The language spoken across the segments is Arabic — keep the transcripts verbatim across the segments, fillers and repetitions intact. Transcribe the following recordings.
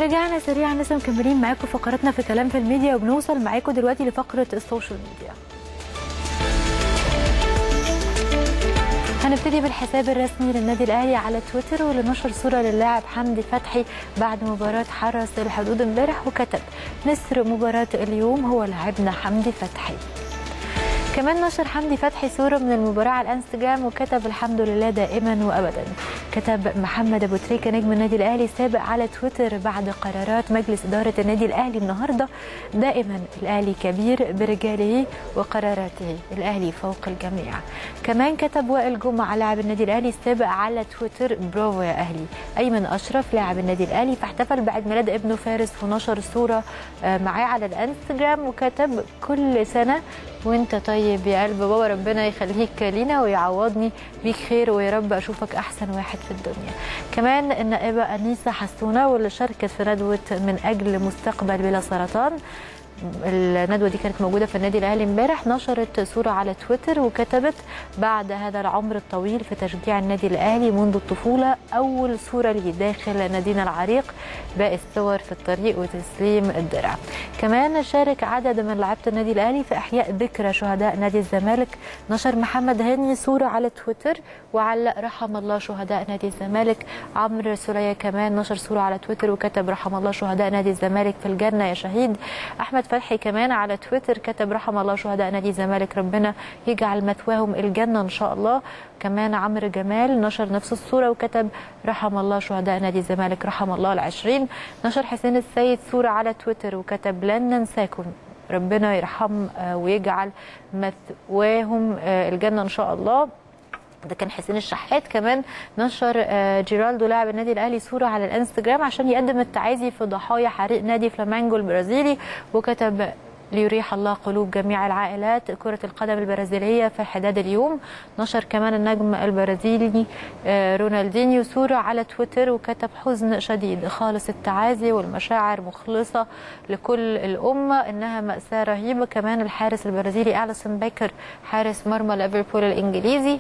رجعنا سريعا لسه مكملين معاكم فقراتنا في كلام في الميديا، وبنوصل معاكم دلوقتي لفقره السوشيال ميديا. هنبتدي بالحساب الرسمي للنادي الاهلي على تويتر، واللي نشر صوره للاعب حمدي فتحي بعد مباراه حرس الحدود امبارح، وكتب: نسر مباراه اليوم هو لاعبنا حمدي فتحي. كمان نشر حمدي فتحي صوره من المباراه على الانستجرام وكتب: الحمد لله دائما وابدا. كتب محمد ابو تريكه نجم النادي الاهلي السابق على تويتر بعد قرارات مجلس اداره النادي الاهلي النهارده: دائما الاهلي كبير برجاله وقراراته، الاهلي فوق الجميع. كمان كتب وائل جمعه لاعب النادي الاهلي السابق على تويتر: برافو يا اهلي. ايمن اشرف لاعب النادي الاهلي فاحتفل بعيد ميلاد ابنه فارس ونشر صوره معاه على الانستجرام وكتب: كل سنه وانت طيب يا قلب بابا، ربنا يخليك لينا ويعوضني بيك خير، ويا رب اشوفك احسن واحد في الدنيا. كمان النائبه انيسه حسونه واللي شاركت في ندوه من اجل مستقبل بلا سرطان، الندوه دي كانت موجوده في النادي الاهلي امبارح، نشرت صوره على تويتر وكتبت: بعد هذا العمر الطويل في تشجيع النادي الاهلي منذ الطفوله، اول صوره لي داخل نادينا العريق، باقي الصور في الطريق وتسليم الدرع. كمان شارك عدد من لعيبه النادي الاهلي في احياء ذكرى شهداء نادي الزمالك، نشر محمد هاني صوره على تويتر وعلق: رحم الله شهداء نادي الزمالك. عمرو سوليه كمان نشر صوره على تويتر وكتب: رحم الله شهداء نادي الزمالك في الجنه يا شهيد. احمد فتحي كمان على تويتر كتب: رحم الله شهداء نادي الزمالك، ربنا يجعل مثواهم الجنه ان شاء الله. كمان عمرو جمال نشر نفس الصوره وكتب: رحم الله شهداء نادي الزمالك، رحم الله العشرين. نشر حسين السيد صوره على تويتر وكتب: لن ننساكم، ربنا يرحم ويجعل مثواهم الجنه ان شاء الله. ده كان حسين الشحات. كمان نشر جيرالدو لاعب النادي الاهلي صوره على الانستجرام عشان يقدم التعازي في ضحايا حريق نادي فلامينجو البرازيلي وكتب: ليريح الله قلوب جميع العائلات كرة القدم البرازيلية في حداد اليوم. نشر كمان النجم البرازيلي رونالدينيو صورة على تويتر وكتب: حزن شديد، خالص التعازي والمشاعر مخلصة لكل الأمة، إنها مأساة رهيبة. كمان الحارس البرازيلي أليسون بيكر حارس مرمى ليفربول الإنجليزي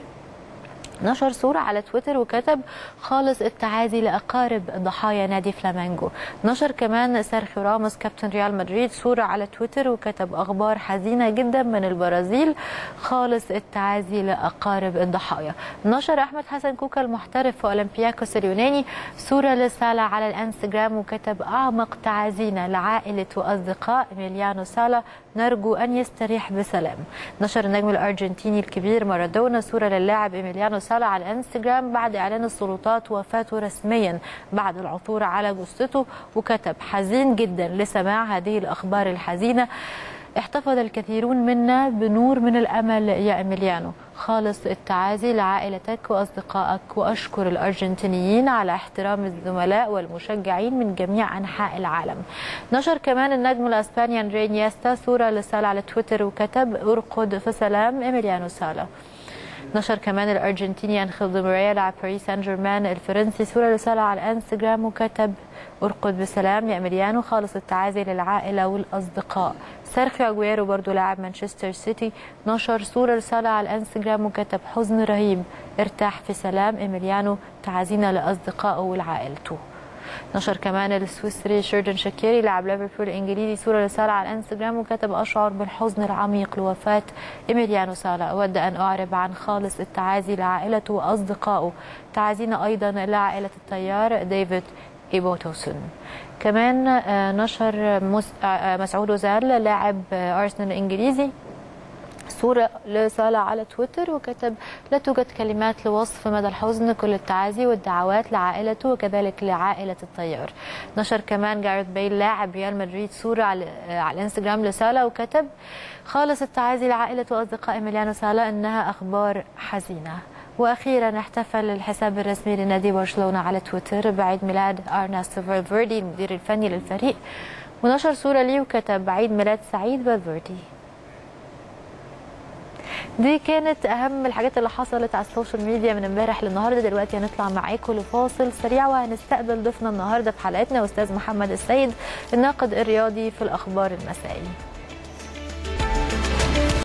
نشر صورة على تويتر وكتب: خالص التعازي لأقارب ضحايا نادي فلامينجو. نشر كمان سيرخيو راموس كابتن ريال مدريد صورة على تويتر وكتب: أخبار حزينة جدا من البرازيل، خالص التعازي لأقارب الضحايا. نشر أحمد حسن كوكا المحترف في أولمبياكوس اليوناني صورة لسالا على الانستجرام وكتب: أعمق تعازينا لعائلة وأصدقاء إيميليانو سالا، نرجو أن يستريح بسلام. نشر النجم الأرجنتيني الكبير مارادونا صورة للاعب إيميليانو سالا على الانستجرام بعد إعلان السلطات وفاته رسميا بعد العثور على جثته وكتب: حزين جدا لسماع هذه الأخبار الحزينة، احتفظ الكثيرون منا بنور من الأمل يا إيميليانو، خالص التعازي لعائلتك وأصدقائك، وأشكر الأرجنتينيين على احترام الزملاء والمشجعين من جميع أنحاء العالم. نشر كمان النجم الأسباني أندري إنيستا صورة لسالا على تويتر وكتب: ارقد في سلام إيميليانو سالا. نشر كمان الأرجنتيني أنخيل دي ماريا لاعب باريس سان جيرمان الفرنسي صورة لسالا على الانستجرام وكتب: ارقد بسلام يا إيميليانو، خالص التعازي للعائلة والأصدقاء. سيرخيو أجويرو برضو لاعب مانشستر سيتي نشر صورة رسالة على الانستجرام وكتب: حزن رهيب، ارتاح في سلام إيميليانو، تعازينا لأصدقائه ولعائلته. نشر كمان السويسري شيردن شاكيري لاعب ليفربول الانجليزي صوره رساله على الانستجرام وكتب: اشعر بالحزن العميق لوفاه ايميليانو سالا، اود ان اعرب عن خالص التعازي لعائلته واصدقائه، تعازينا ايضا لعائله الطيار ديفيد ايبوتوسون. كمان نشر مسعود اوزيل لاعب ارسنال الانجليزي صورة لسالا على تويتر وكتب: لا توجد كلمات لوصف مدى الحزن، كل التعازي والدعوات لعائلته وكذلك لعائلة الطيار. نشر كمان جاريث بيل لاعب ريال مدريد صورة على, على الانستجرام لسالا وكتب: خالص التعازي لعائلة وأصدقاء إيميليانو سالا، إنها أخبار حزينة. واخيرا احتفل الحساب الرسمي لنادي برشلونة على تويتر بعيد ميلاد ارنستو فالفيردي المدير الفني للفريق ونشر صورة ليه وكتب: عيد ميلاد سعيد فالفيردي. دي كانت اهم الحاجات اللي حصلت على السوشيال ميديا من امبارح للنهارده. دلوقتي هنطلع معاكم لفاصل سريع وهنستقبل ضيفنا النهارده في حلقتنا استاذ محمد السيد الناقد الرياضي في الاخبار المسائي.